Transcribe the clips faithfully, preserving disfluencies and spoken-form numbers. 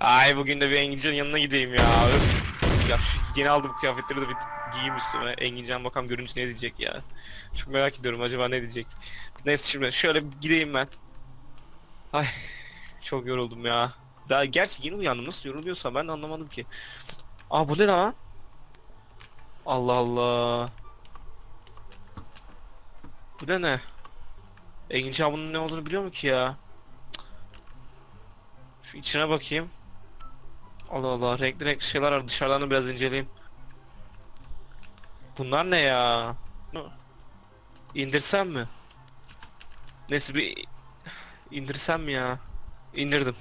Ay bugün de bir Engincan'ın yanına gideyim ya. Öf. Ya şu yeni aldığım kıyafetleri de bir giyeyim üstüme. Engincan bakalım görünce ne diyecek ya. Çok merak ediyorum acaba ne diyecek. Neyse şimdi şöyle bir gideyim ben. Ay çok yoruldum ya. Daha gerçi yeni uyandım, nasıl yoruluyorsam ben de anlamadım ki. Aa bu ne lan? Allah Allah. Bu da ne? Engincan bunun ne olduğunu biliyor mu ki ya? Şu içine bakayım. Allah Allah, renkli renkli şeyler var, dışarıdan da biraz inceleyeyim. Bunlar ne ya? İndirsem mi? Neyse bir indirsem mi ya? İndirdim.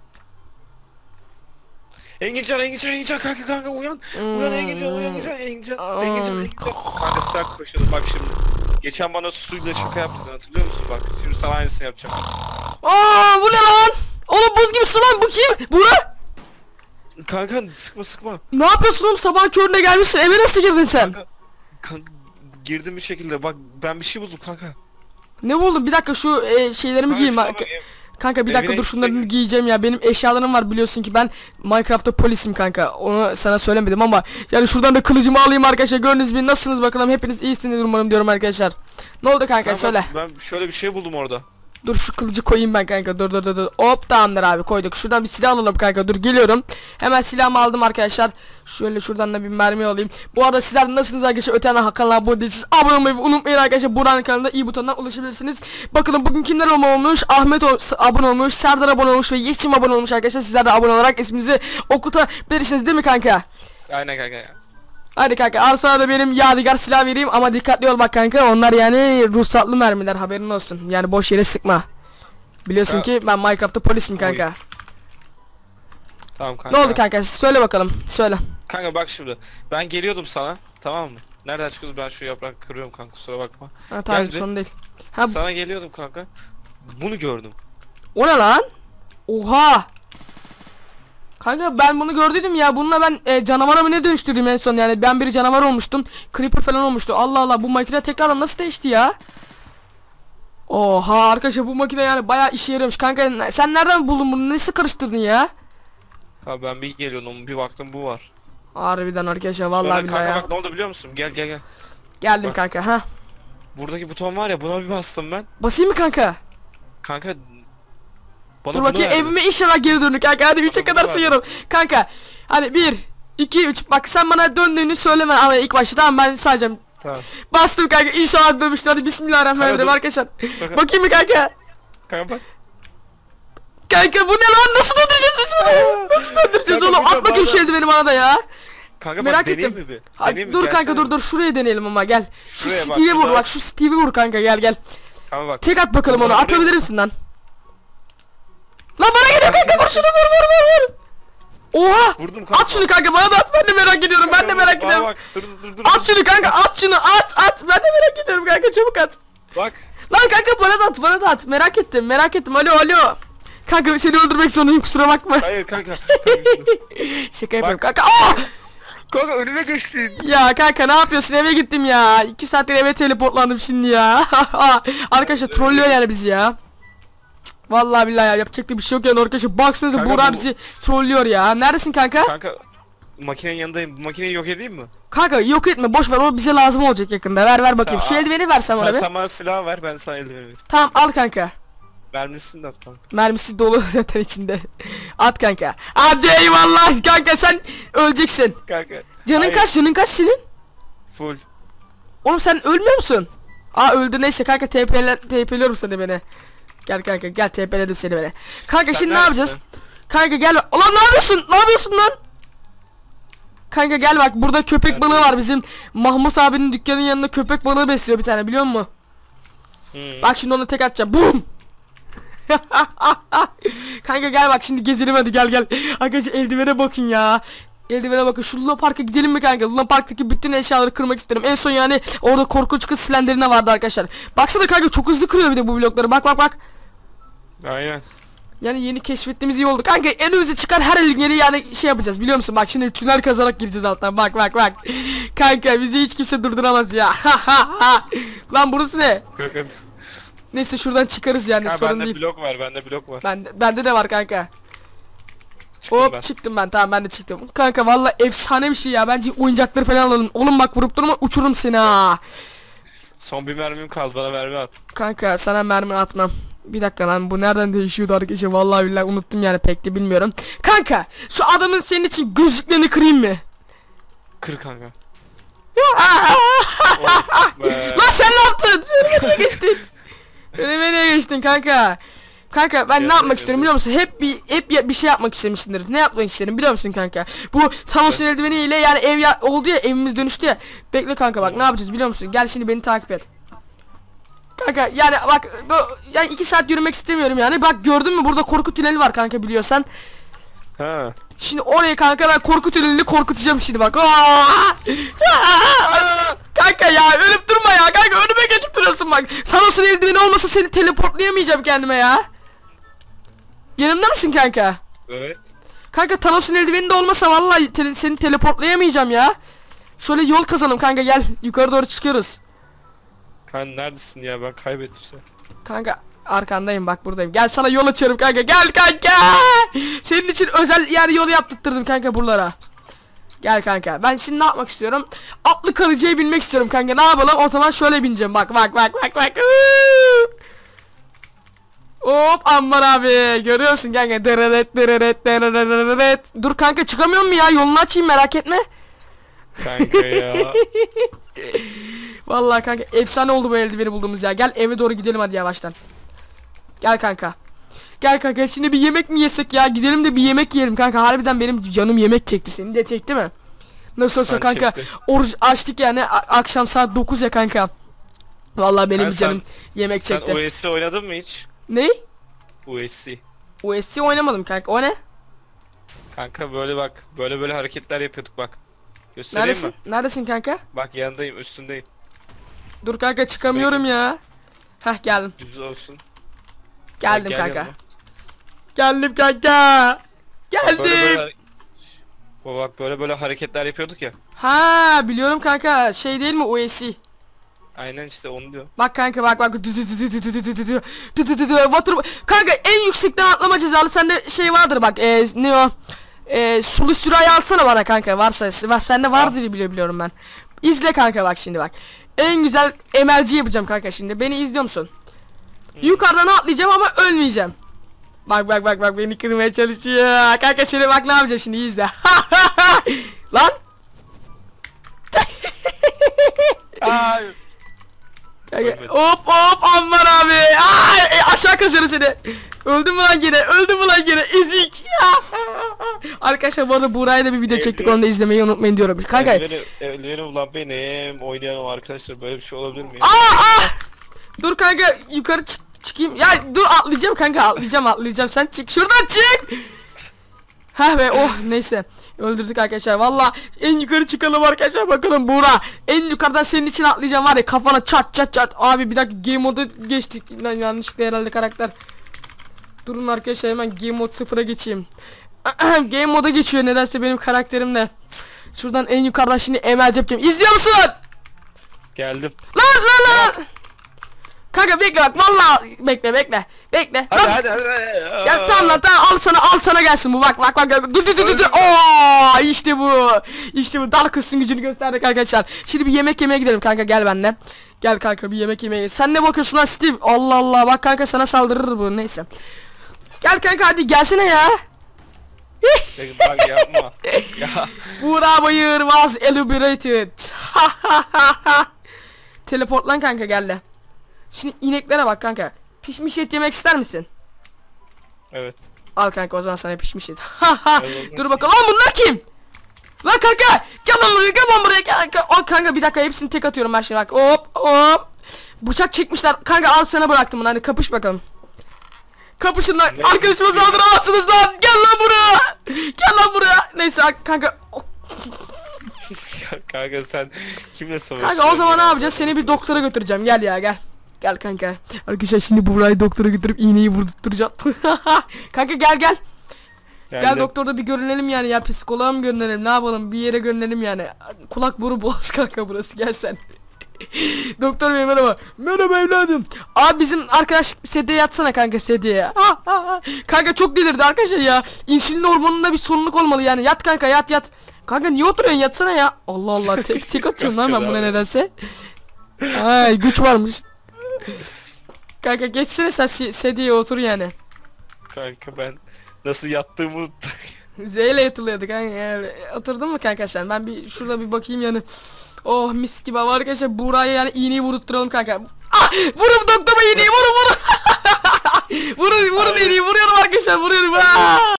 Engincan, Engincan, Engincan kanka kanka uyan. Uyan Engincan, uyan Engincan, Engincan, Engincan, Engincan. Kanka start koşalım bak şimdi. Geçen bana suyla şaka yaptın, hatırlıyor musun bak? Şimdi sana aynısını yapacağım. Aa bu ne lan? Oğlum buz gibi su lan, bu kim? Bura? Kanka sıkma sıkma. Ne yapıyorsun oğlum, sabah köründe gelmişsin, eve nasıl girdin sen? Kanka, kanka girdim bir şekilde, bak ben bir şey buldum kanka. Ne buldun? Bir dakika şu e, şeylerimi Kanka, giyeyim. şuna Kanka, bak, ev- kanka bir dakika evine dur, şunları gittim. giyeceğim ya. Benim eşyalarım var, biliyorsun ki ben Minecraft'ta polisim kanka. Onu sana söylemedim ama yani şuradan da kılıcımı alayım arkadaşlar. Gördüğünüz gibi nasılsınız bakalım, hepiniz iyisiniz umarım diyorum arkadaşlar. Ne oldu kanka, Kanka, söyle. Ben şöyle bir şey buldum orada. Dur şu kılıcı koyayım ben kanka, dur dur dur dur. Hop tamamdır abi, koyduk. Şuradan bir silah alalım kanka, dur geliyorum. Hemen silahımı aldım arkadaşlar. Şöyle şuradan da bir mermi alayım. Bu arada sizler de nasılsınız arkadaşlar? Öte yandan kanala abone değilsiniz, abone olmayı unutmayın arkadaşlar. Buranın kanalında iyi butonuna ulaşabilirsiniz. Bakalım bugün kimler abone olmuş? Ahmet o abone olmuş, Serdar abone olmuş ve Yeşim abone olmuş arkadaşlar. Sizler de abone olarak isminizi okutabilirsiniz değil mi kanka? Aynen kanka. Hadi kanka, al sana da benim yadigar silah vereyim ama dikkatli ol bak kanka, onlar yani ruhsatlı mermiler, haberin olsun. Yani boş yere sıkma. Biliyorsun Ka ki ben Minecraft'ta polisim kanka. Oy. Tamam kanka. Ne oldu kanka, söyle bakalım, söyle. Kanka bak şimdi, ben geliyordum sana, tamam mı? Nereden çıkıyoruz, ben şu yaprak kırıyorum kanka, kusura bakma. Ha tamam, Geldi. sorun değil. Ha Sana geliyordum kanka. Bunu gördüm. o ne lan? Oha. Kanka ben bunu gördüydüm ya, bununla ben e, canavara mı ne dönüştürdüm en son, yani ben bir canavar olmuştum. Creeper falan olmuştu. Allah Allah, bu makine tekrardan nasıl değişti ya? Oha arkadaşlar, bu makine yani bayağı işe yarıyormuş kanka. Sen nereden buldun bunu, nasıl karıştırdın ya? Ha ben bir geliyordum, bir baktım bu var. Harbiden arkadaşlar, vallahi Sonra billahi kanka ya. bak ne oldu biliyor musun? Gel gel gel. Geldim Bak. kanka, ha. Buradaki buton var ya, buna bir bastım ben. Basayım mı kanka? Kanka bana Dur bunu bakayım, verdi. evime inşallah geri dönür kanka, hadi üçe Bana bunu kadar verdi. sayıyorum. Kanka hadi bir iki üç, bak sen bana döndüğünü söyleme ama ilk başta, tamam ben sayacağım. Tamam. Bastım kanka, inşallah dönmüştür, hadi bismillahirrahmanirrahim Kanka, arkadaşlar. Kanka, Bakayım mı kanka? kanka bak. Kanka bu ne lan, nasıl döndüreceğiz biz bunu? Nasıl döndüreceğiz Kanka, oğlum, bir de at bakayım bana- şu eldiveni bana da ya. Kanka Merak bak, deneyeyim ettim. mi bir? Hadi, Deneyeyim mi? dur kanka, Gelsene dur bir. dur şuraya deneyelim ama gel. Şu Şuraya bak, Steve'i vur şurada. bak, şu Steve'i vur kanka, gel gel. Kanka bak. Tek at bakalım Dur, onu, dur, atabilir dur. misin lan? Lan bana geliyor kanka, vur şunu, vur vur vur vur. Oha! Vurdum kanka. At şunu kanka, bana da at, ben de merak ediyorum, ben de merak Bana ediyorum. bak, dur dur dur. At şunu kanka, at şunu, at at, ben de merak ediyorum kanka, çabuk at. Bak. Lan kanka bana da at, bana da at, merak ettim merak ettim, alo alo. Kanka seni öldürmek zorundayım, kusura bakma. Hayır kanka. Şaka yapıyorum Bak. kanka. Aa! Kanka önüme geçtin. Ya kanka ne yapıyorsun, eve gittim ya. iki saattir eve teleportlandım şimdi ya. Arkadaşlar trollüyor yani bizi ya. Vallahi billahi ya, yapacak da bir şey yok yani arkadaşlar. Baksanıza Kanka Buğra bu- bizi trollüyor ya. Neredesin kanka? Kanka makinenin yanındayım. Bu makineyi yok edeyim mi? Kanka yok etme, boş ver, o bize lazım olacak yakında. Ver ver bakayım. Tamam. Şu eldiveni versem Sen, ona bir. sen bana silah ver, ben sana eldiveni vereyim. Tamam al kanka. Vermişsin de at kanka. Mermisi dolu zaten içinde. At kanka. Hadi eyvallah kanka, sen öleceksin. Kanka. Canın Hayır, kaç, canın kaç senin? full. Oğlum sen ölmüyor musun? Aa öldü, neyse kanka, T P'le T P'liyorum seni beni. Gel kanka gel, T P'ledim seni beni. Kanka Sen şimdi ne neredesin yapacağız? Kanka gel. Ulan ne yapıyorsun? Ne yapıyorsun lan? Kanka gel bak, burada köpek Nerede? balığı var, bizim Mahmut abinin dükkanının yanında köpek balığı besliyor bir tane, biliyor musun? Hmm. Bak şimdi onu tek atacağım. Bum. Kanka gel bak, şimdi gezelim hadi, gel gel. Arkadaşlar eldivene bakın ya. Eldivene bakın. Şu Luna Park'a gidelim mi kanka? Luna Park'taki bütün eşyaları kırmak isterim. En son yani orada korkunç kız Slenderine vardı arkadaşlar. Baksana kanka, çok hızlı kırıyor bir de bu blokları. Bak bak bak. Aynen. Yani yeni keşfettiğimiz iyi oldu. Kanka en önümüze çıkar her elin yeri yani şey yapacağız, biliyor musun? Bak şimdi tünel kazarak gireceğiz alttan. Bak bak bak. Kanka bizi hiç kimse durduramaz ya. Lan burası ne? Kanka. Neyse şuradan çıkarız yani, Ha, sorun bende değil. blok var, bende blok var. Bende, bende de var kanka. Çıktım Hop ben. çıktım ben, tamam ben de çıktım. Kanka valla efsane bir şey ya, bence oyuncakları falan alalım. Oğlum bak vurup durma, uçururum seni ha. Son bir mermim kaldı, bana mermi at. Kanka sana mermi atmam. Bir dakika lan, bu nereden değişiyordu arkadaşlar, vallahi billahi unuttum yani, pek de bilmiyorum. Kanka şu adamın senin için gözlüklerini kırayım mı? Kır kanka. Aa! Of be. Lan sen ne yaptın? Önüme niye geçtin? Önüme niye geçtin kanka? Kanka ben Gel, ne yapmak gel, istiyorum gel. biliyor musun? Hep bir hep ya- bir şey yapmak istemişsindir. Ne yapmak isterim biliyor musun kanka? Bu Thanos'un eldiveniyle yani ev ya oldu ya, evimiz dönüştü ya. Bekle kanka, bak ne yapacağız biliyor musun? Gel şimdi beni takip et. Kanka yani bak bu, yani iki saat yürümek istemiyorum yani. Bak gördün mü, burada korku tüneli var kanka, biliyorsan. Ha. Şimdi oraya kanka ben korku tünelini korkutacağım şimdi bak. Aa! Aa! Kanka ya ölüp durma ya kanka, önüme geçip duruyorsun bak. Thanos'un eldiveni olmasa seni teleportlayamayacağım kendime ya. Yanımda mısın kanka? Evet. Kanka Thanos'un eldiveni de olmasa vallahi te seni teleportlayamayacağım ya. Şöyle yol kazanım kanka, gel yukarı doğru çıkıyoruz. Kan neredesin ya, ben kaybettim seni. Kanka arkandayım bak, buradayım. Gel sana yol açıyorum kanka, gel kanka. Senin için özel yer yolu yaptırttırdım kanka buralara. Gel kanka, ben şimdi ne yapmak istiyorum? Atlı karıcaya binmek istiyorum kanka, ne yapalım? O zaman şöyle bineceğim, bak bak bak bak bak. Hop aman abi, görüyorsun kanka. Dırırıt dırırıt dırırıt. Dur kanka, çıkamıyor mu ya, yolunu açayım merak etme. Kanka ya. Vallahi kanka efsane oldu bu eldiveni bulduğumuz ya. Gel eve doğru gidelim hadi yavaştan. Gel kanka. Gel kanka, şimdi bir yemek mi yesek ya? Gidelim de bir yemek yiyelim kanka. Harbiden benim canım yemek çekti. Senin de çekti mi? Nasıl olsa Ben kanka çektim. oruç açtık yani, a- akşam saat dokuz ya kanka. Vallahi benim Ben bir canım sen- yemek Sen çekti. U S C oynadın mı hiç? Ne? U S C. U S C oynamadım kanka. O ne? Kanka böyle bak, böyle böyle hareketler yapıyorduk bak. Göstereyim Neredesin? mi? Neredesin kanka? Bak yanındayım, üstündeyim. Dur kanka, çıkamıyorum ya. Heh geldim. Düz olsun. Geldim Bak, gel kanka. yanıma. Geldim kanka. Bak, böyle Geldim. böyle Bu bak böyle böyle hareketler yapıyorduk ya. Ha biliyorum kanka, şey değil mi U S C? Aynen işte onu diyor. Bak kanka bak bak. Dü dü dü dü dü dü dü dü dü dü. Dü dü dü dü. Water. Kanka en yüksekten atlama cezalı sende şey vardır bak, e, ne o? E, sulu sürahı alsana bana kanka, varsa var, sende vardır diye bile biliyorum ben. İzle kanka bak şimdi bak. En güzel M L G yapacağım kanka şimdi. Beni izliyor musun? Yukarıdan atlayacağım ama ölmeyeceğim. Bak bak bak bak, beni kırmaya çalışıyor. Kanka seni bak ne yapacağım şimdi, iyi izle. Lan. Ay. Kanka, Ölmedim. hop hop aman abi. Ay, e, aşağı kazıyorum seni. Öldün mü lan gene? Öldün mü lan gene? Ezik. Arkadaşlar bu arada Buğra'ya da bir video çektik, onu da izlemeyi unutmayın diyorum. Kanka. Eldiveni, eldiveni bulan benim. Oynayalım arkadaşlar, böyle bir şey olabilir mi ya? Aa, aa! Dur kanka yukarı çık çıkayım. Ya dur atlayacağım kanka, atlayacağım atlayacağım. Sen çık şuradan, çık. Heh be, oh neyse. Öldürdük arkadaşlar. Valla en yukarı çıkalım arkadaşlar, bakalım Buğra. En yukarıdan senin için atlayacağım var ya, kafana çat çat çat. Abi bir dakika, game modu geçtik. Lan yanlışlıkla herhalde karakter. Durun arkadaşlar, hemen game mod sıfıra geçeyim. Game moda geçiyor nedense benim karakterimle. Şuradan en yukarıdan şimdi Emel Cepkem. İzliyor musun? Geldim. Lan lan lan. Kanka bekle bak, vallahi bekle bekle. Bekle. Hadi Lan. hadi hadi. hadi. Ya tamam lan tamam, al sana al sana gelsin bu, bak bak bak. Dur dur dur dur. Oo işte bu. İşte bu, dal kızın gücünü gösterdik arkadaşlar. Şimdi bir yemek yemeye gidelim kanka, gel benimle. Gel kanka bir yemek yemeye. Sen ne bakıyorsun lan Steve? Allah Allah, bak kanka sana saldırır bu, neyse. Gel kanka hadi gelsene ya. Bak yapma. Ya. Buğra Bayır was elaborated. Teleport lan kanka, gel de. Şimdi ineklere bak kanka. Pişmiş et yemek ister misin? Evet. Al kanka o zaman sana pişmiş et. Evet, Dur bakalım. Lan bunlar kim? Lan kanka gel lan buraya, gel lan buraya, gel kanka. Aa, kanka bir dakika, hepsini tek atıyorum ben şimdi bak. Hop hop. Bıçak çekmişler. Kanka al sana bıraktım bunu, hadi kapış bakalım. Kapışın lan. Ne? Arkadaşıma saldıramazsınız lan. Gel lan buraya. Gel lan buraya. Neyse kanka. Ya kanka sen kimle savaşıyorsun? Kanka o zaman ne ya? yapacağız? Seni bir doktora götüreceğim. Gel ya gel. Gel kanka. Arkadaşlar şimdi Buğra'yı doktora götürüp iğneyi vurdurtturacağım. Kanka gel gel. Gel Geldim. doktorda bir görünelim yani ya, psikoloğa mı görünelim, ne yapalım, bir yere görünelim yani. Kulak boru boğaz kanka burası, gel sen. Doktor bey merhaba. Merhaba evladım. Abi bizim arkadaş sedyeye yatsana kanka, sedyeye. Ha, ha, ha. Kanka çok delirdi arkadaşlar ya. İnsülin hormonunda bir sorunluk olmalı yani. Yat kanka, yat yat. Kanka niye oturuyorsun, yatsana ya. Allah Allah, tek tek atıyorum lan ben buna nedense. Ay güç varmış. Kanka geçsene sen sedyeye otur yani. Kanka ben nasıl yattığımı unuttum. Z ile yatılıyordu kanka yani. Oturdun mu kanka sen? Ben bir şurada bir bakayım yani. Oh mis gibi var arkadaşlar. Buğra'ya yani iğneyi vurutturalım kanka. Ah! Vurun doktora iğneyi, vurun vurun. vurun vurun iğneyi vuruyorum arkadaşlar, vuruyorum. Aa!